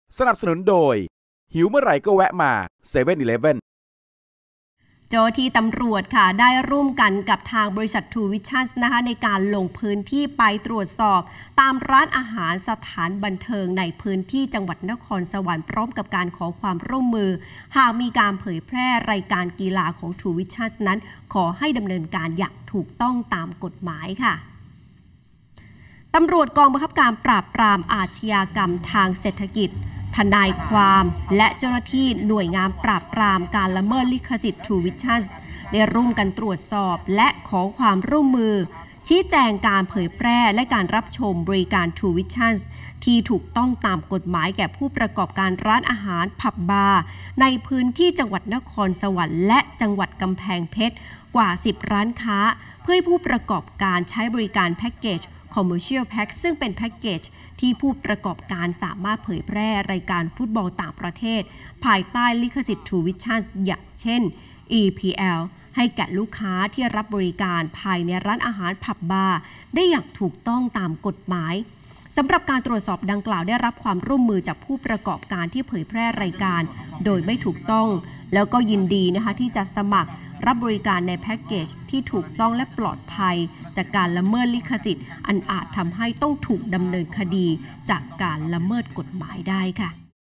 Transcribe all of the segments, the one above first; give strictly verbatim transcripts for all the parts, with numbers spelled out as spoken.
สนับสนุนโดยหิวเมื่อไหร่ก็แวะมาเซเว่นอีเลฟเว่นเจ้าที่ตำรวจค่ะได้ร่วมกันกับทางบริษัท True Vision นะคะในการลงพื้นที่ไปตรวจสอบตามร้านอาหารสถานบันเทิงในพื้นที่จังหวัดนครสวรรค์พร้อมกับการขอความร่วมมือหากมีการเผยแพร่รายการกีฬาของ True Vision นั้นขอให้ดำเนินการอย่างถูกต้องตามกฎหมายค่ะตำรวจกองบังคับการปราบปรามอาชญากรรมทางเศรษฐกิจทนายความและเจ้าหน้าที่หน่วยงานปราบปรามการละเมิดลิขสิทธิ์ True Vision ได้ร่วมกันตรวจสอบและขอความร่วมมือชี้แจงการเผยแพร่และการรับชมบริการ True Vision ที่ถูกต้องตามกฎหมายแก่ผู้ประกอบการร้านอาหารผับบาร์ในพื้นที่จังหวัดนครสวรรค์และจังหวัดกำแพงเพชรกว่าสิบร้านค้าเพื่อให้ผู้ประกอบการใช้บริการแพ็กเกจ Commercial Pack ซึ่งเป็นแพ็กเกจที่ผู้ประกอบการสามารถเผยแพร่รายการฟุตบอลต่างประเทศภายใต้ลิขสิทธิ์ True Vision อย่างเช่น อี พี แอล ให้แก่ลูกค้าที่รับบริการภายในร้านอาหารผับบาร์ได้อย่างถูกต้องตามกฎหมายสำหรับการตรวจสอบดังกล่าวได้รับความร่วมมือจากผู้ประกอบการที่เผยแพร่รายการโดยไม่ถูกต้องแล้วก็ยินดีนะคะที่จะสมัครรับบริการในแพ็กเกจที่ถูกต้องและปลอดภัยจากการละเมิดลิขสิทธิ์อันอาจทำให้ต้องถูกดำเนินคดีจากการละเมิดกฎหมายได้ค่ะ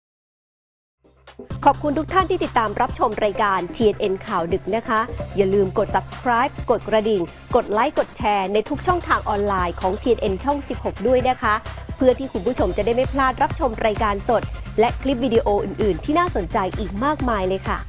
ขอบคุณทุกท่านที่ติดตามรับชมรายการ ที เอ็น เอ็น ข่าวดึกนะคะอย่าลืมกด ซับสไครบ์ กดกระดิ่งกดไลค์กดแชร์ในทุกช่องทางออนไลน์ของ ที เอ็น เอ็น ช่องสิบหกด้วยนะคะเพื่อที่คุณผู้ชมจะได้ไม่พลาดรับชมรายการสดและคลิปวิดีโออื่นๆที่น่าสนใจอีกมากมายเลยค่ะ